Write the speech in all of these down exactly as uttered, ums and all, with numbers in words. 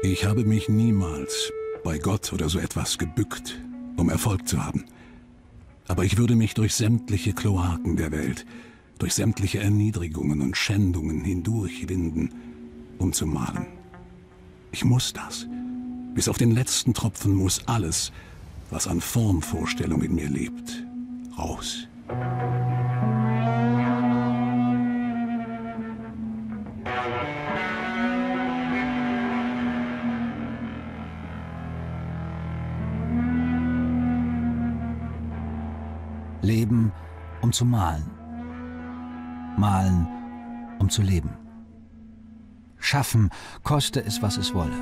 Ich habe mich niemals bei Gott oder so etwas gebückt, um Erfolg zu haben. Aber ich würde mich durch sämtliche Kloaken der Welt, durch sämtliche Erniedrigungen und Schändungen hindurchwinden, um zu malen. Ich muss das. Bis auf den letzten Tropfen muss alles, was an Formvorstellung in mir lebt, raus. Leben, um zu malen. Malen, um zu leben. Schaffen, koste es, was es wolle.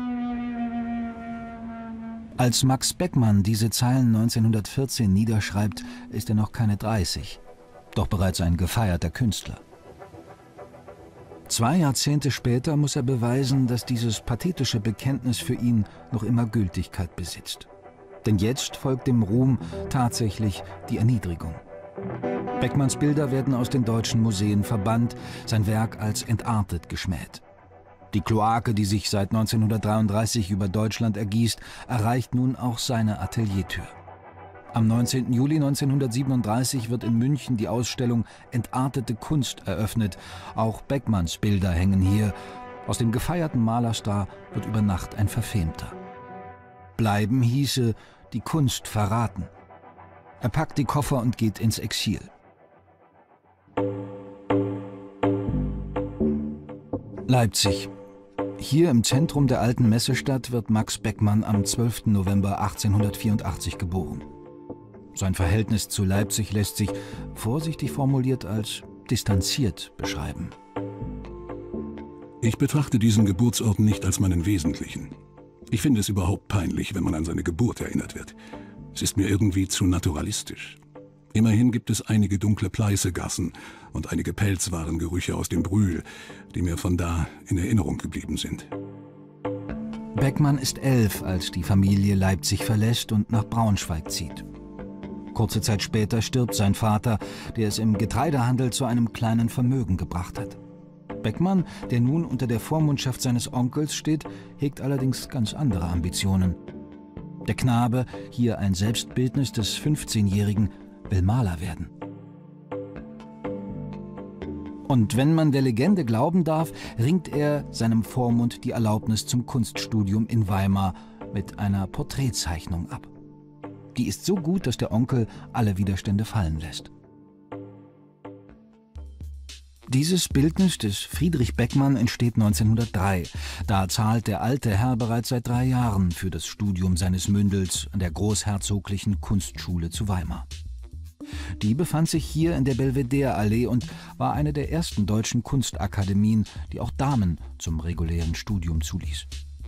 Als Max Beckmann diese Zeilen neunzehnhundertvierzehn niederschreibt, ist er noch keine dreißig, doch bereits ein gefeierter Künstler. Zwei Jahrzehnte später muss er beweisen, dass dieses pathetische Bekenntnis für ihn noch immer Gültigkeit besitzt. Denn jetzt folgt dem Ruhm tatsächlich die Erniedrigung. Beckmanns Bilder werden aus den deutschen Museen verbannt, sein Werk als entartet geschmäht. Die Kloake, die sich seit neunzehnhundertdreiunddreißig über Deutschland ergießt, erreicht nun auch seine Ateliertür. Am neunzehnten Juli neunzehnhundertsiebenunddreißig wird in München die Ausstellung Entartete Kunst eröffnet. Auch Beckmanns Bilder hängen hier. Aus dem gefeierten Malerstar wird über Nacht ein Verfemter. Bleiben hieße die Kunst verraten. Er packt die Koffer und geht ins Exil. Leipzig. Hier im Zentrum der alten Messestadt wird Max Beckmann am zwölften November achtzehnhundertvierundachtzig geboren. Sein Verhältnis zu Leipzig lässt sich, vorsichtig formuliert, als distanziert beschreiben. Ich betrachte diesen Geburtsort nicht als meinen wesentlichen. Ich finde es überhaupt peinlich, wenn man an seine Geburt erinnert wird. Es ist mir irgendwie zu naturalistisch. Immerhin gibt es einige dunkle Pleißegassen und einige Pelzwarengerüche aus dem Brühl, die mir von da in Erinnerung geblieben sind. Beckmann ist elf, als die Familie Leipzig verlässt und nach Braunschweig zieht. Kurze Zeit später stirbt sein Vater, der es im Getreidehandel zu einem kleinen Vermögen gebracht hat. Beckmann, der nun unter der Vormundschaft seines Onkels steht, hegt allerdings ganz andere Ambitionen. Der Knabe, hier ein Selbstbildnis des fünfzehnjährigen, will Maler werden. Und wenn man der Legende glauben darf, ringt er seinem Vormund die Erlaubnis zum Kunststudium in Weimar mit einer Porträtzeichnung ab. Die ist so gut, dass der Onkel alle Widerstände fallen lässt. Dieses Bildnis des Friedrich Beckmann entsteht neunzehnhundertdrei. Da zahlt der alte Herr bereits seit drei Jahren für das Studium seines Mündels an der Großherzoglichen Kunstschule zu Weimar. Die befand sich hier in der Belvedere-Allee und war eine der ersten deutschen Kunstakademien, die auch Damen zum regulären Studium zuließ.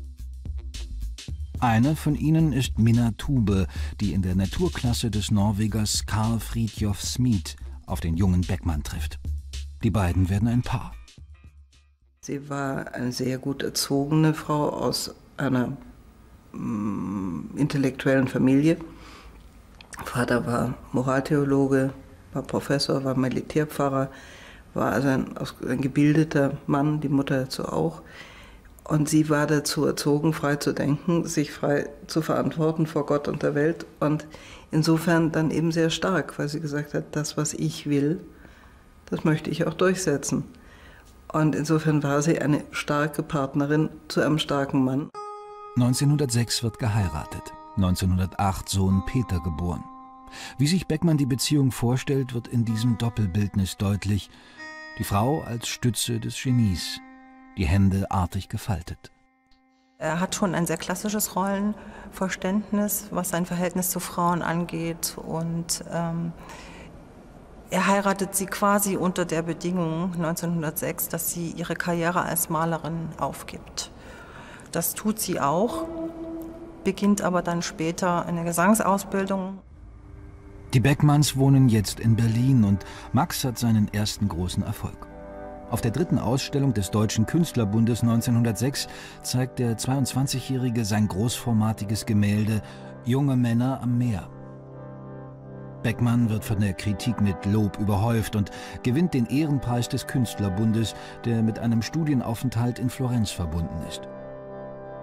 Eine von ihnen ist Minna Thube, die in der Naturklasse des Norwegers Carl Fridtjof Smith auf den jungen Beckmann trifft. Die beiden werden ein Paar. Sie war eine sehr gut erzogene Frau aus einer mm, intellektuellen Familie. Vater war Moraltheologe, war Professor, war Militärpfarrer, war also ein, ein gebildeter Mann, die Mutter dazu auch. Und sie war dazu erzogen, frei zu denken, sich frei zu verantworten vor Gott und der Welt. Und insofern dann eben sehr stark, weil sie gesagt hat, das, was ich will, das möchte ich auch durchsetzen. Und insofern war sie eine starke Partnerin zu einem starken Mann. neunzehnhundertsechs wird geheiratet, neunzehnhundertacht Sohn Peter geboren. Wie sich Beckmann die Beziehung vorstellt, wird in diesem Doppelbildnis deutlich. Die Frau als Stütze des Genies, die Hände artig gefaltet. Er hat schon ein sehr klassisches Rollenverständnis, was sein Verhältnis zu Frauen angeht. Und ähm, er heiratet sie quasi unter der Bedingung neunzehnhundertsechs, dass sie ihre Karriere als Malerin aufgibt. Das tut sie auch, beginnt aber dann später eine Gesangsausbildung. Die Beckmanns wohnen jetzt in Berlin und Max hat seinen ersten großen Erfolg. Auf der dritten Ausstellung des Deutschen Künstlerbundes neunzehnhundertsechs zeigt der zweiundzwanzigjährige sein großformatiges Gemälde »Junge Männer am Meer«. Beckmann wird von der Kritik mit Lob überhäuft und gewinnt den Ehrenpreis des Künstlerbundes, der mit einem Studienaufenthalt in Florenz verbunden ist.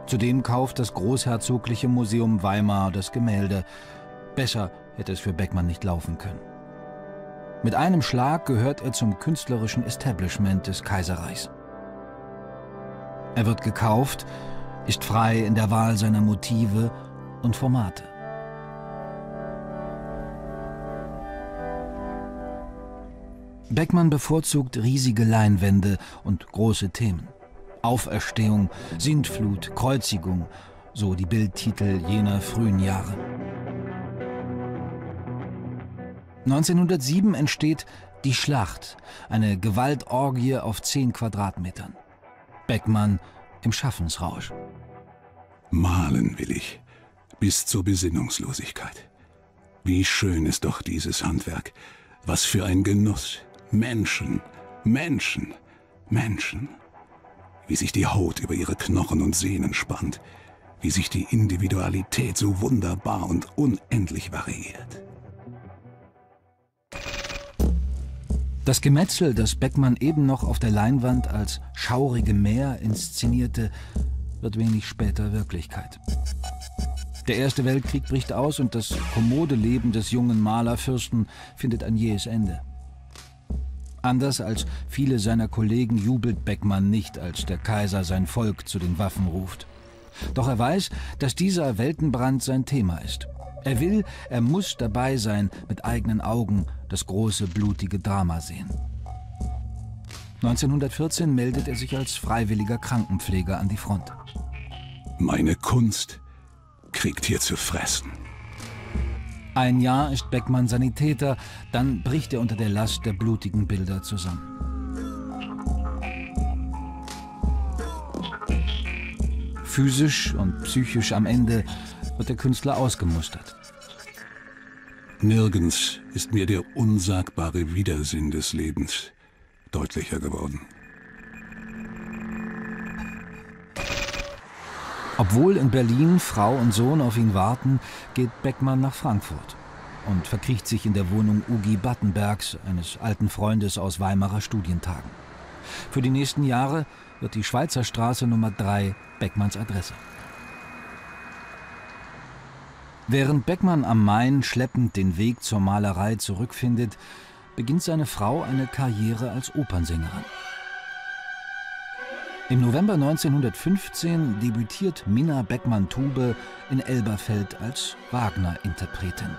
Zudem kauft das Großherzogliche Museum Weimar das Gemälde. Besser hätte es für Beckmann nicht laufen können. Mit einem Schlag gehört er zum künstlerischen Establishment des Kaiserreichs. Er wird gekauft, ist frei in der Wahl seiner Motive und Formate. Beckmann bevorzugt riesige Leinwände und große Themen. Auferstehung, Sintflut, Kreuzigung, so die Bildtitel jener frühen Jahre. neunzehnhundertsieben entsteht Die Schlacht, eine Gewaltorgie auf zehn Quadratmetern. Beckmann im Schaffensrausch. Malen will ich, bis zur Besinnungslosigkeit. Wie schön ist doch dieses Handwerk. Was für ein Genuss. Menschen, Menschen, Menschen. Wie sich die Haut über ihre Knochen und Sehnen spannt. Wie sich die Individualität so wunderbar und unendlich variiert. Das Gemetzel, das Beckmann eben noch auf der Leinwand als schaurige Meer inszenierte, wird wenig später Wirklichkeit. Der Erste Weltkrieg bricht aus und das kommode Leben des jungen Malerfürsten findet ein jähes Ende. Anders als viele seiner Kollegen jubelt Beckmann nicht, als der Kaiser sein Volk zu den Waffen ruft. Doch er weiß, dass dieser Weltenbrand sein Thema ist. Er will, er muss dabei sein, mit eigenen Augen das große, blutige Drama sehen. neunzehnhundertvierzehn meldet er sich als freiwilliger Krankenpfleger an die Front. Meine Kunst kriegt hier zu fressen. Ein Jahr ist Beckmann Sanitäter, dann bricht er unter der Last der blutigen Bilder zusammen. Physisch und psychisch am Ende wird der Künstler ausgemustert. Nirgends ist mir der unsagbare Widersinn des Lebens deutlicher geworden. Obwohl in Berlin Frau und Sohn auf ihn warten, geht Beckmann nach Frankfurt und verkriecht sich in der Wohnung Ugi Battenbergs, eines alten Freundes aus Weimarer Studientagen. Für die nächsten Jahre wird die Schweizerstraße Nummer drei Beckmanns Adresse. Während Beckmann am Main schleppend den Weg zur Malerei zurückfindet, beginnt seine Frau eine Karriere als Opernsängerin. Im November neunzehnhundertfünfzehn debütiert Minna Beckmann-Tube in Elberfeld als Wagner-Interpretin.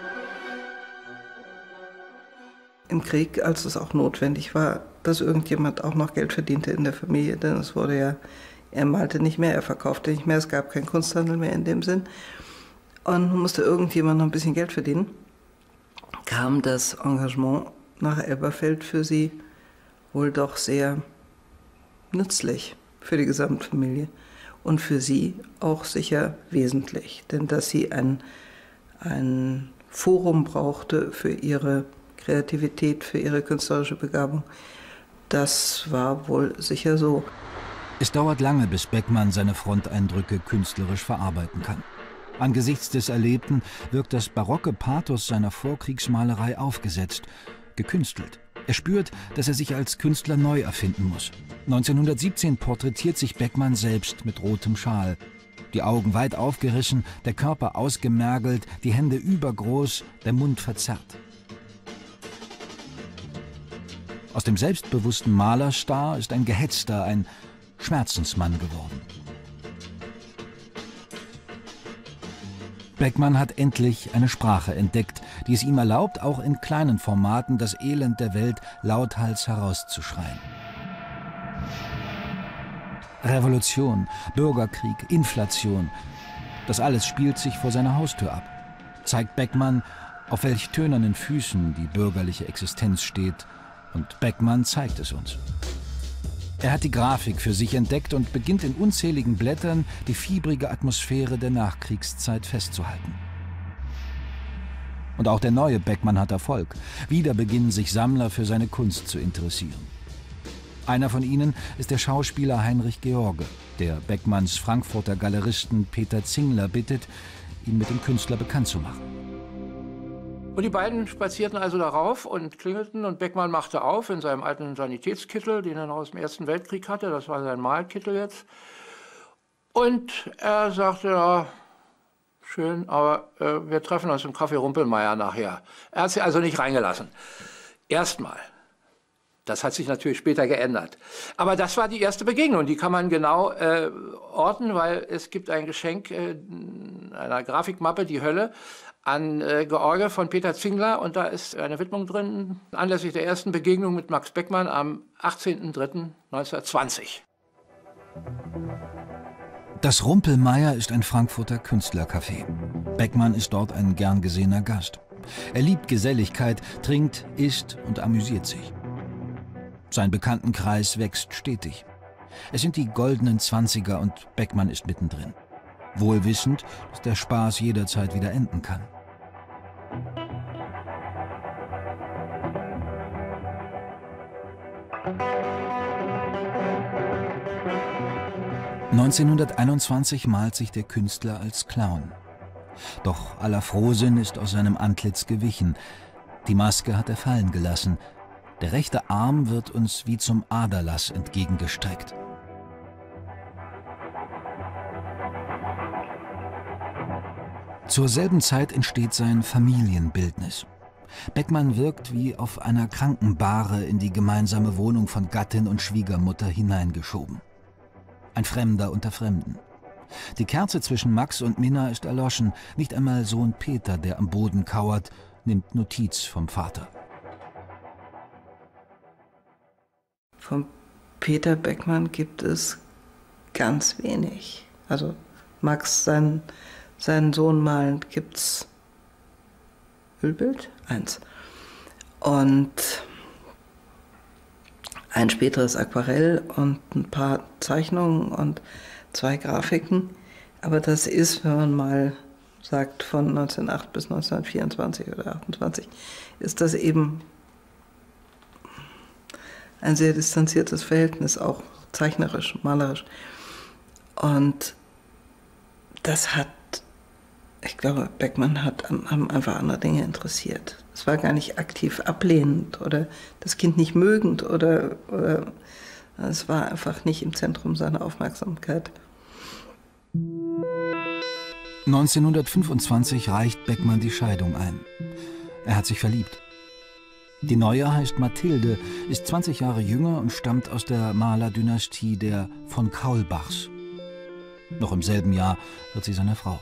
Im Krieg, als es auch notwendig war, dass irgendjemand auch noch Geld verdiente in der Familie, denn es wurde ja, er malte nicht mehr, er verkaufte nicht mehr, es gab keinen Kunsthandel mehr in dem Sinn. Und musste irgendjemand noch ein bisschen Geld verdienen, kam das Engagement nach Elberfeld für sie wohl doch sehr nützlich für die Gesamtfamilie und für sie auch sicher wesentlich, denn dass sie ein, ein Forum brauchte für ihre Kreativität, für ihre künstlerische Begabung, das war wohl sicher so. Es dauert lange, bis Beckmann seine Fronteindrücke künstlerisch verarbeiten kann. Angesichts des Erlebten wirkt das barocke Pathos seiner Vorkriegsmalerei aufgesetzt, gekünstelt. Er spürt, dass er sich als Künstler neu erfinden muss. neunzehnhundertsiebzehn porträtiert sich Beckmann selbst mit rotem Schal. Die Augen weit aufgerissen, der Körper ausgemergelt, die Hände übergroß, der Mund verzerrt. Aus dem selbstbewussten Malerstar ist ein gehetzter, ein Schmerzensmann geworden. Beckmann hat endlich eine Sprache entdeckt, die es ihm erlaubt, auch in kleinen Formaten das Elend der Welt lauthals herauszuschreien. Revolution, Bürgerkrieg, Inflation, das alles spielt sich vor seiner Haustür ab. Zeigt Beckmann, auf welch tönernen Füßen die bürgerliche Existenz steht, und Beckmann zeigt es uns. Er hat die Grafik für sich entdeckt und beginnt in unzähligen Blättern die fiebrige Atmosphäre der Nachkriegszeit festzuhalten. Und auch der neue Beckmann hat Erfolg. Wieder beginnen sich Sammler für seine Kunst zu interessieren. Einer von ihnen ist der Schauspieler Heinrich George, der Beckmanns Frankfurter Galeristen Peter Zingler bittet, ihn mit dem Künstler bekannt zu machen. Und die beiden spazierten also darauf und klingelten und Beckmann machte auf in seinem alten Sanitätskittel, den er noch aus dem Ersten Weltkrieg hatte. Das war sein Malkittel jetzt. Und er sagte, ja, schön, aber äh, wir treffen uns im Café Rumpelmeier nachher. Er hat sie also nicht reingelassen. Erstmal. Das hat sich natürlich später geändert. Aber das war die erste Begegnung. Die kann man genau äh, orten, weil es gibt ein Geschenk äh, einer Grafikmappe, Die Hölle, an äh, George von Peter Zingler. Und da ist eine Widmung drin, anlässlich der ersten Begegnung mit Max Beckmann am achtzehnten dritten neunzehnhundertzwanzig. Das Rumpelmeier ist ein Frankfurter Künstlercafé. Beckmann ist dort ein gern gesehener Gast. Er liebt Geselligkeit, trinkt, isst und amüsiert sich. Sein Bekanntenkreis wächst stetig. Es sind die goldenen Zwanziger und Beckmann ist mittendrin. Wohl wissend, dass der Spaß jederzeit wieder enden kann. neunzehnhunderteinundzwanzig malt sich der Künstler als Clown. Doch aller Frohsinn ist aus seinem Antlitz gewichen. Die Maske hat er fallen gelassen. Der rechte Arm wird uns wie zum Aderlass entgegengestreckt. Zur selben Zeit entsteht sein Familienbildnis. Beckmann wirkt wie auf einer Krankenbahre in die gemeinsame Wohnung von Gattin und Schwiegermutter hineingeschoben. Ein Fremder unter Fremden. Die Kerze zwischen Max und Minna ist erloschen. Nicht einmal Sohn Peter, der am Boden kauert, nimmt Notiz vom Vater. Von Peter Beckmann gibt es ganz wenig. Also Max, sein, seinen Sohn malend, gibt es Ölbild, eins. Und ein späteres Aquarell und ein paar Zeichnungen und zwei Grafiken. Aber das ist, wenn man mal sagt, von neunzehnhundertacht bis neunzehnhundertvierundzwanzig oder achtundzwanzig, ist das eben ein sehr distanziertes Verhältnis, auch zeichnerisch, malerisch. Und das hat, ich glaube, Beckmann hat haben einfach andere Dinge interessiert. Es war gar nicht aktiv ablehnend oder das Kind nicht mögend oder, oder es war einfach nicht im Zentrum seiner Aufmerksamkeit. neunzehnhundertfünfundzwanzig reicht Beckmann die Scheidung ein. Er hat sich verliebt. Die Neue heißt Mathilde, ist zwanzig Jahre jünger und stammt aus der Malerdynastie der von Kaulbachs. Noch im selben Jahr wird sie seine Frau.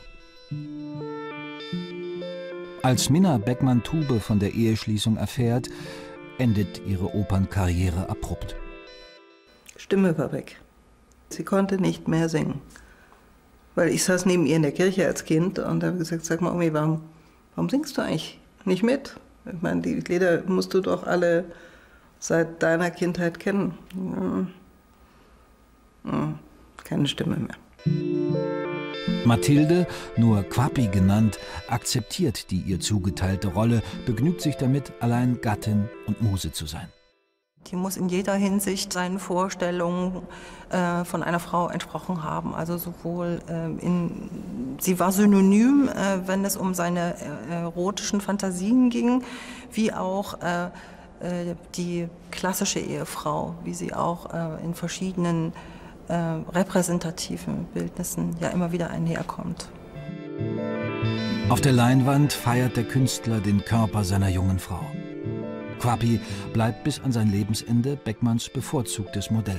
Als Minna Beckmann-Tube von der Eheschließung erfährt, endet ihre Opernkarriere abrupt. Stimme war weg. Sie konnte nicht mehr singen. Weil ich saß neben ihr in der Kirche als Kind und habe gesagt, sag mal, Omi, warum, warum singst du eigentlich nicht mit? Ich meine, die Lieder musst du doch alle seit deiner Kindheit kennen. Hm. Hm. Keine Stimme mehr. Mathilde, nur Quappi genannt, akzeptiert die ihr zugeteilte Rolle, begnügt sich damit, allein Gattin und Muse zu sein. Die muss in jeder Hinsicht seinen Vorstellungen äh, von einer Frau entsprochen haben. Also sowohl äh, in, sie war synonym, äh, wenn es um seine äh, erotischen Fantasien ging, wie auch äh, äh, die klassische Ehefrau, wie sie auch äh, in verschiedenen äh, repräsentativen Bildnissen ja immer wieder einherkommt. Auf der Leinwand feiert der Künstler den Körper seiner jungen Frau. Quappi bleibt bis an sein Lebensende Beckmanns bevorzugtes Modell.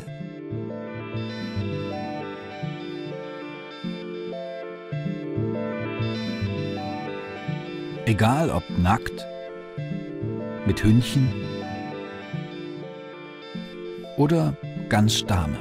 Egal ob nackt, mit Hündchen oder ganz Dame.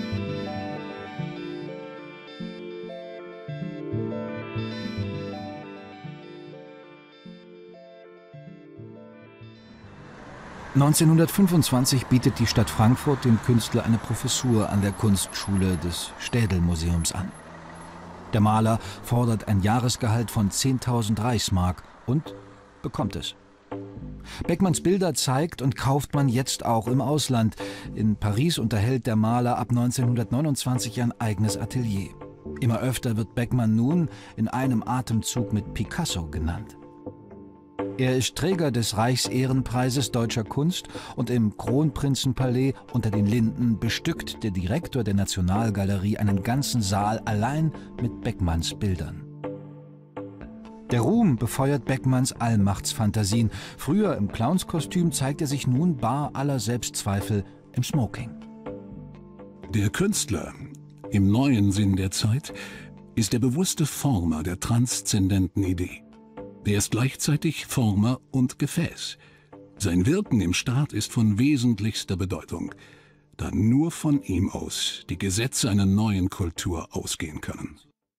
neunzehnhundertfünfundzwanzig bietet die Stadt Frankfurt dem Künstler eine Professur an der Kunstschule des Städel-Museums an. Der Maler fordert ein Jahresgehalt von zehntausend Reichsmark und bekommt es. Beckmanns Bilder zeigt und kauft man jetzt auch im Ausland. In Paris unterhält der Maler ab neunzehnhundertneunundzwanzig ein eigenes Atelier. Immer öfter wird Beckmann nun in einem Atemzug mit Picasso genannt. Er ist Träger des Reichsehrenpreises Deutscher Kunst und im Kronprinzenpalais unter den Linden bestückt der Direktor der Nationalgalerie einen ganzen Saal allein mit Beckmanns Bildern. Der Ruhm befeuert Beckmanns Allmachtsfantasien. Früher im Clownskostüm zeigt er sich nun bar aller Selbstzweifel im Smoking. Der Künstler, im neuen Sinn der Zeit, ist der bewusste Former der transzendenten Idee. Er ist gleichzeitig Former und Gefäß. Sein Wirken im Staat ist von wesentlichster Bedeutung, da nur von ihm aus die Gesetze einer neuen Kultur ausgehen können.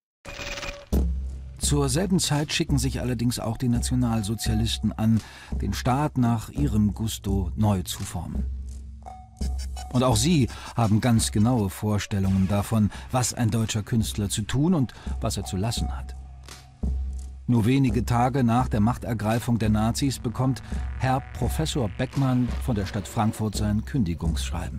Zur selben Zeit schicken sich allerdings auch die Nationalsozialisten an, den Staat nach ihrem Gusto neu zu formen. Und auch sie haben ganz genaue Vorstellungen davon, was ein deutscher Künstler zu tun und was er zu lassen hat. Nur wenige Tage nach der Machtergreifung der Nazis bekommt Herr Professor Beckmann von der Stadt Frankfurt sein Kündigungsschreiben.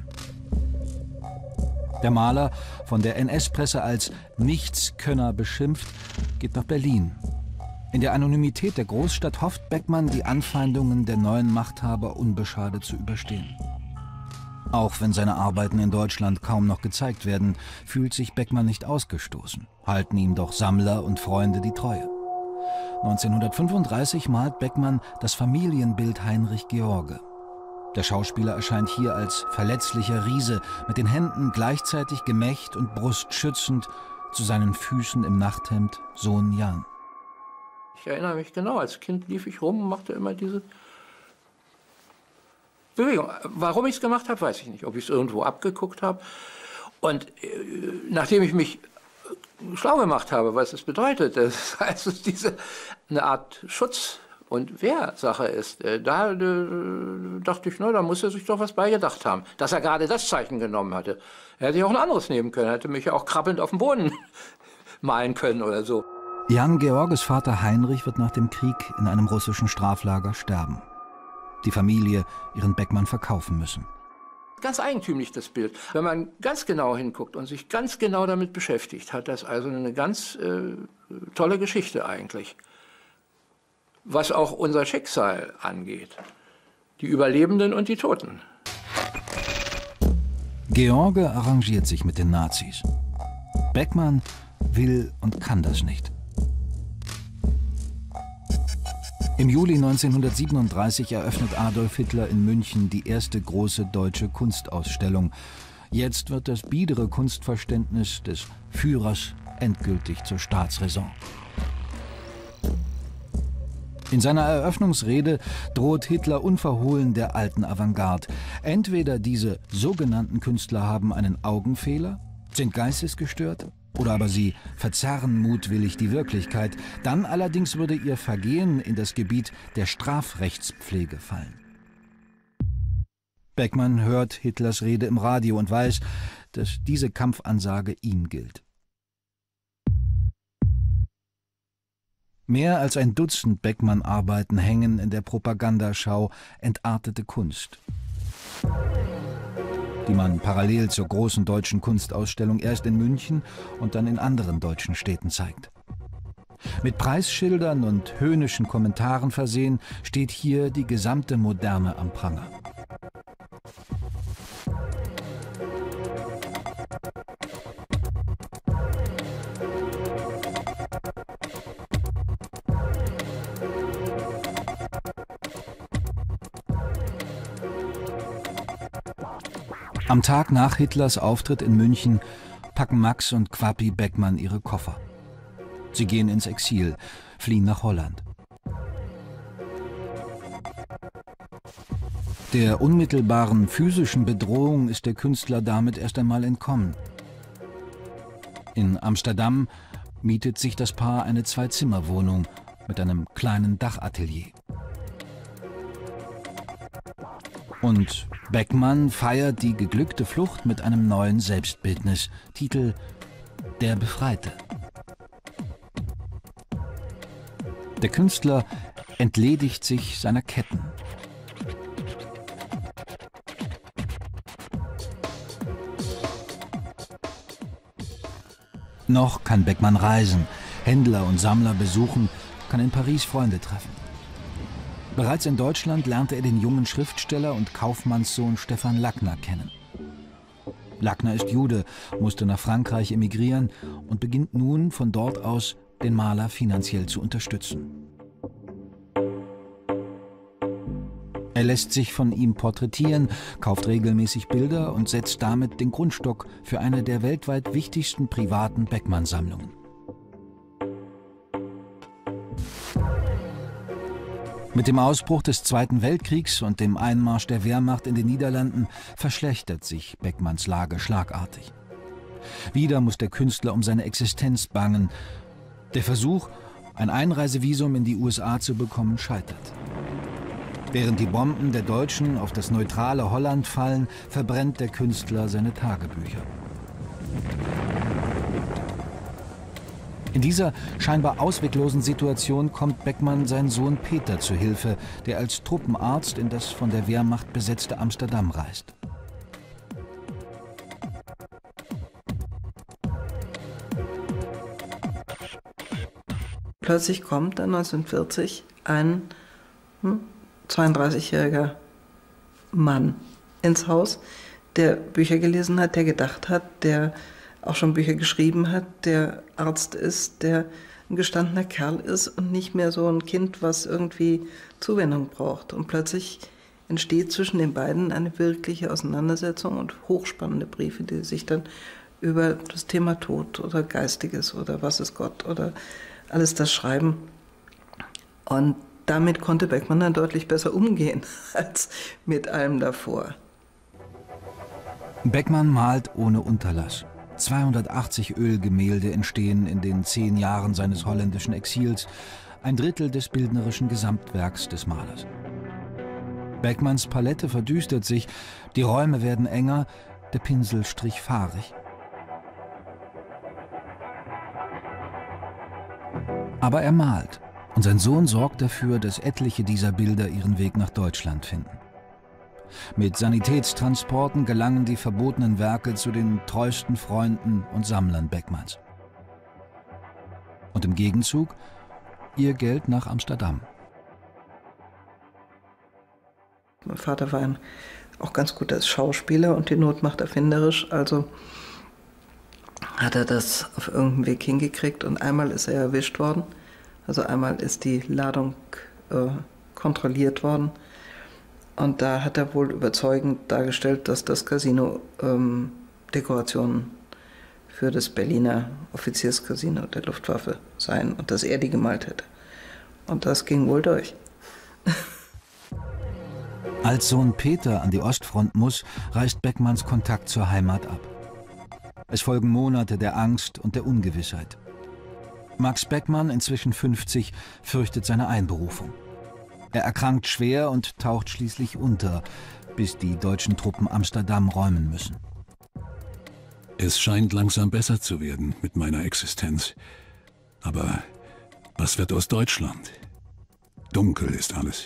Der Maler, von der N S-Presse als Nichtskönner beschimpft, geht nach Berlin. In der Anonymität der Großstadt hofft Beckmann, die Anfeindungen der neuen Machthaber unbeschadet zu überstehen. Auch wenn seine Arbeiten in Deutschland kaum noch gezeigt werden, fühlt sich Beckmann nicht ausgestoßen, halten ihm doch Sammler und Freunde die Treue. neunzehnhundertfünfunddreißig malt Beckmann das Familienbild Heinrich George. Der Schauspieler erscheint hier als verletzlicher Riese, mit den Händen gleichzeitig Gemächt und Brust schützend, zu seinen Füßen im Nachthemd Sohn Jan. Ich erinnere mich genau, als Kind lief ich rum und machte immer diese Bewegung. Warum ich es gemacht habe, weiß ich nicht. Ob ich es irgendwo abgeguckt habe. Und äh, nachdem ich mich schlau gemacht habe, was es bedeutet, dass also diese eine Art Schutz- und Wehrsache ist, da äh, dachte ich, na, da muss er sich doch was beigedacht haben, dass er gerade das Zeichen genommen hatte. Er hätte ja auch ein anderes nehmen können, er hätte mich ja auch krabbelnd auf dem Boden malen können oder so. Jan Georges Vater Heinrich wird nach dem Krieg in einem russischen Straflager sterben. Die Familie ihren Beckmann verkaufen müssen. Ganz eigentümlich, das Bild. Wenn man ganz genau hinguckt und sich ganz genau damit beschäftigt, hat das also eine ganz äh, tolle Geschichte eigentlich. Was auch unser Schicksal angeht. Die Überlebenden und die Toten. George arrangiert sich mit den Nazis. Beckmann will und kann das nicht. Im Juli neunzehnhundertsiebenunddreißig eröffnet Adolf Hitler in München die erste große deutsche Kunstausstellung. Jetzt wird das biedere Kunstverständnis des Führers endgültig zur Staatsräson. In seiner Eröffnungsrede droht Hitler unverhohlen der alten Avantgarde. Entweder diese sogenannten Künstler haben einen Augenfehler, sind geistesgestört, oder aber sie verzerren mutwillig die Wirklichkeit. Dann allerdings würde ihr Vergehen in das Gebiet der Strafrechtspflege fallen. Beckmann hört Hitlers Rede im Radio und weiß, dass diese Kampfansage ihm gilt. Mehr als ein Dutzend Beckmann-Arbeiten hängen in der Propagandaschau Entartete Kunst, die man parallel zur großen deutschen Kunstausstellung erst in München und dann in anderen deutschen Städten zeigt. Mit Preisschildern und höhnischen Kommentaren versehen, steht hier die gesamte Moderne am Pranger. Am Tag nach Hitlers Auftritt in München packen Max und Quappi Beckmann ihre Koffer. Sie gehen ins Exil, fliehen nach Holland. Der unmittelbaren physischen Bedrohung ist der Künstler damit erst einmal entkommen. In Amsterdam mietet sich das Paar eine Zwei-Zimmer-Wohnung mit einem kleinen Dachatelier. Und Beckmann feiert die geglückte Flucht mit einem neuen Selbstbildnis. Titel: Der Befreite. Der Künstler entledigt sich seiner Ketten. Noch kann Beckmann reisen, Händler und Sammler besuchen, kann in Paris Freunde treffen. Bereits in Deutschland lernte er den jungen Schriftsteller und Kaufmannssohn Stefan Lackner kennen. Lackner ist Jude, musste nach Frankreich emigrieren und beginnt nun von dort aus, den Maler finanziell zu unterstützen. Er lässt sich von ihm porträtieren, kauft regelmäßig Bilder und setzt damit den Grundstock für eine der weltweit wichtigsten privaten Beckmann-Sammlungen. Mit dem Ausbruch des Zweiten Weltkriegs und dem Einmarsch der Wehrmacht in den Niederlanden verschlechtert sich Beckmanns Lage schlagartig. Wieder muss der Künstler um seine Existenz bangen. Der Versuch, ein Einreisevisum in die U S A zu bekommen, scheitert. Während die Bomben der Deutschen auf das neutrale Holland fallen, verbrennt der Künstler seine Tagebücher. In dieser scheinbar ausweglosen Situation kommt Beckmann seinen Sohn Peter zu Hilfe, der als Truppenarzt in das von der Wehrmacht besetzte Amsterdam reist. Plötzlich kommt dann neunzehnhundertvierzig ein hm, zweiunddreißigjähriger Mann ins Haus, der Bücher gelesen hat, der gedacht hat, der auch schon Bücher geschrieben hat, der Arzt ist, der ein gestandener Kerl ist und nicht mehr so ein Kind, was irgendwie Zuwendung braucht. Und plötzlich entsteht zwischen den beiden eine wirkliche Auseinandersetzung und hochspannende Briefe, die sich dann über das Thema Tod oder Geistiges oder was ist Gott oder alles das schreiben. Und damit konnte Beckmann dann deutlich besser umgehen als mit allem davor. Beckmann malt ohne Unterlass. zweihundertachtzig Ölgemälde entstehen in den zehn Jahren seines holländischen Exils, ein Drittel des bildnerischen Gesamtwerks des Malers. Beckmanns Palette verdüstert sich, die Räume werden enger, der Pinselstrich fahrig. Aber er malt, und sein Sohn sorgt dafür, dass etliche dieser Bilder ihren Weg nach Deutschland finden. Mit Sanitätstransporten gelangen die verbotenen Werke zu den treuesten Freunden und Sammlern Beckmanns. Und im Gegenzug ihr Geld nach Amsterdam. Mein Vater war ein, auch ganz gut als Schauspieler und die Not macht erfinderisch, also hat er das auf irgendeinem Weg hingekriegt und einmal ist er erwischt worden. Also einmal ist die Ladung äh, kontrolliert worden. Und da hat er wohl überzeugend dargestellt, dass das Casino ähm, Dekorationen für das Berliner Offizierscasino der Luftwaffe seien und dass er die gemalt hätte. Und das ging wohl durch. Als Sohn Peter an die Ostfront muss, reißt Beckmanns Kontakt zur Heimat ab. Es folgen Monate der Angst und der Ungewissheit. Max Beckmann, inzwischen fünfzig, fürchtet seine Einberufung. Er erkrankt schwer und taucht schließlich unter, bis die deutschen Truppen Amsterdam räumen müssen. Es scheint langsam besser zu werden mit meiner Existenz. Aber was wird aus Deutschland? Dunkel ist alles.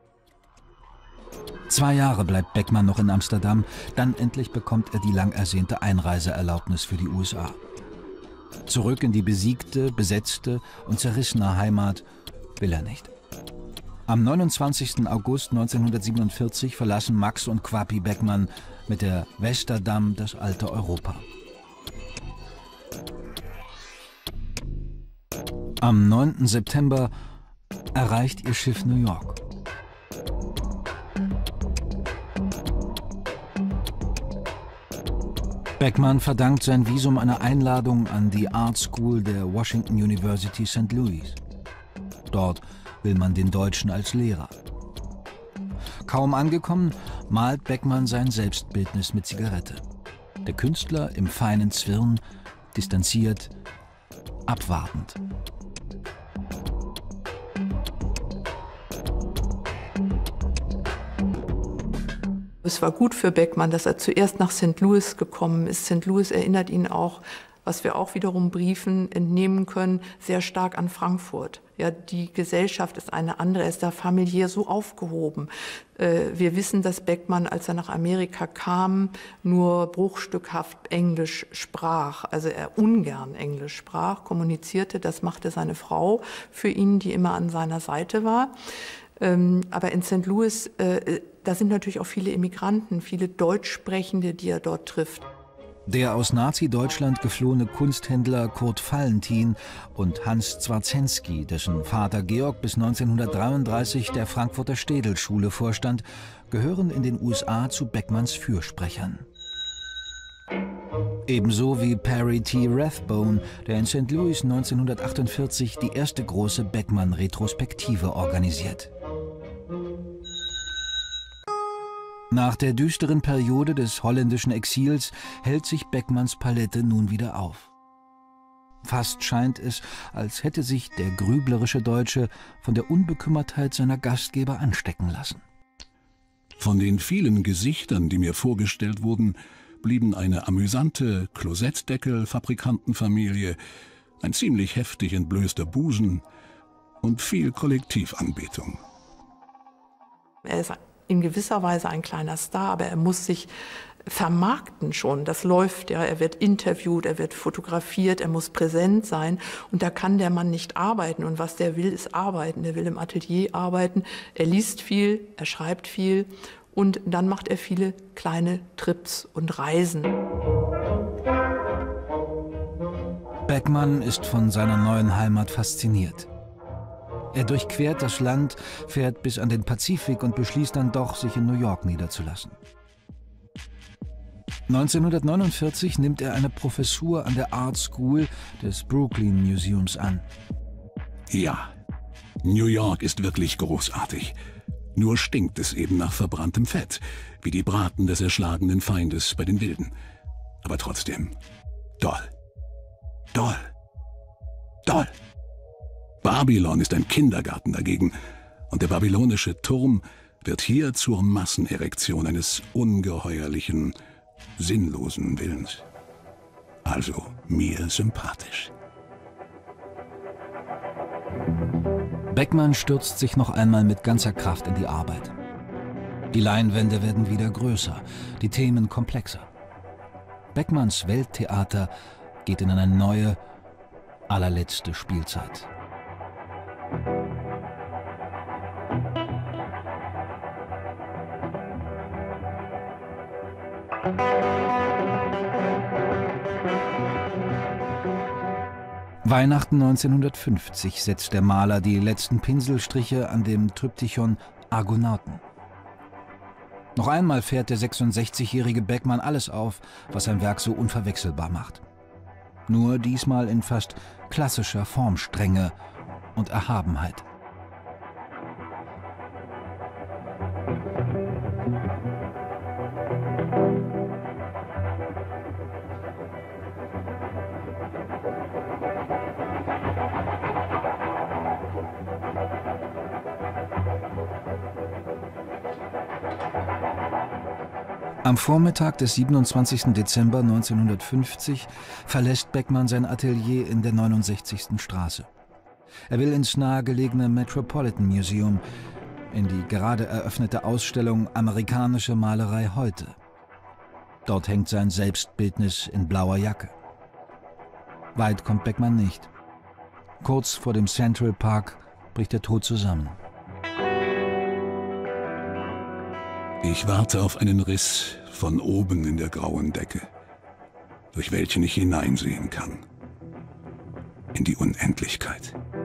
Zwei Jahre bleibt Beckmann noch in Amsterdam, dann endlich bekommt er die lang ersehnte Einreiseerlaubnis für die U S A. Zurück in die besiegte, besetzte und zerrissene Heimat will er nicht. Am neunundzwanzigsten August neunzehnhundertsiebenundvierzig verlassen Max und Kwapi Beckmann mit der Westerdam das alte Europa. Am neunten September erreicht ihr Schiff New York. Beckmann verdankt sein Visum einer Einladung an die Art School der Washington University Saint Louis. Dort will man den Deutschen als Lehrer. Kaum angekommen, malt Beckmann sein Selbstbildnis mit Zigarette. Der Künstler im feinen Zwirn, distanziert, abwartend. Es war gut für Beckmann, dass er zuerst nach Saint Louis gekommen ist. Saint Louis erinnert ihn auch, was wir auch wiederum Briefen entnehmen können, sehr stark an Frankfurt. Ja, die Gesellschaft ist eine andere, er ist da familiär so aufgehoben. Wir wissen, dass Beckmann, als er nach Amerika kam, nur bruchstückhaft Englisch sprach, also er ungern Englisch sprach, kommunizierte. Das machte seine Frau für ihn, die immer an seiner Seite war. Aber in Sankt Louis, da sind natürlich auch viele Immigranten, viele Deutschsprechende, die er dort trifft. Der aus Nazi-Deutschland geflohene Kunsthändler Kurt Valentin und Hans Zwarzenski, dessen Vater Georg bis neunzehnhundertdreiunddreißig der Frankfurter Städelschule vorstand, gehören in den U S A zu Beckmanns Fürsprechern. Ebenso wie Perry T. Rathbone, der in Sankt Louis neunzehnhundertachtundvierzig die erste große Beckmann-Retrospektive organisiert. Nach der düsteren Periode des holländischen Exils hält sich Beckmanns Palette nun wieder auf. Fast scheint es, als hätte sich der grüblerische Deutsche von der Unbekümmertheit seiner Gastgeber anstecken lassen. Von den vielen Gesichtern, die mir vorgestellt wurden, blieben eine amüsante Klosettdeckel-Fabrikantenfamilie, ein ziemlich heftig entblößter Busen und viel Kollektivanbetung. Er ist in gewisser Weise ein kleiner Star, aber er muss sich vermarkten schon. Das läuft, ja. Er wird interviewt, er wird fotografiert, er muss präsent sein. Und da kann der Mann nicht arbeiten. Und was der will, ist arbeiten. Er will im Atelier arbeiten. Er liest viel, er schreibt viel. Und dann macht er viele kleine Trips und Reisen. Beckmann ist von seiner neuen Heimat fasziniert. Er durchquert das Land, fährt bis an den Pazifik und beschließt dann doch, sich in New York niederzulassen. neunzehnhundertneunundvierzig nimmt er eine Professur an der Art School des Brooklyn Museums an. Ja, New York ist wirklich großartig. Nur stinkt es eben nach verbranntem Fett, wie die Braten des erschlagenen Feindes bei den Wilden. Aber trotzdem, toll, toll, toll. Babylon ist ein Kindergarten dagegen, und der babylonische Turm wird hier zur Massenerektion eines ungeheuerlichen, sinnlosen Willens. Also mir sympathisch. Beckmann stürzt sich noch einmal mit ganzer Kraft in die Arbeit. Die Leinwände werden wieder größer, die Themen komplexer. Beckmanns Welttheater geht in eine neue, allerletzte Spielzeit. Weihnachten neunzehnhundertfünfzig setzt der Maler die letzten Pinselstriche an dem Triptychon Argonauten. Noch einmal fährt der sechsundsechzigjährige Beckmann alles auf, was sein Werk so unverwechselbar macht. Nur diesmal in fast klassischer Formstrenge und Erhabenheit. Am Vormittag des siebenundzwanzigsten Dezember neunzehnhundertfünfzig verlässt Beckmann sein Atelier in der neunundsechzigsten Straße. Er will ins nahegelegene Metropolitan Museum, in die gerade eröffnete Ausstellung Amerikanische Malerei heute. Dort hängt sein Selbstbildnis in blauer Jacke. Weit kommt Beckmann nicht. Kurz vor dem Central Park bricht er tot zusammen. Ich warte auf einen Riss von oben in der grauen Decke, durch welchen ich hineinsehen kann. In die Unendlichkeit.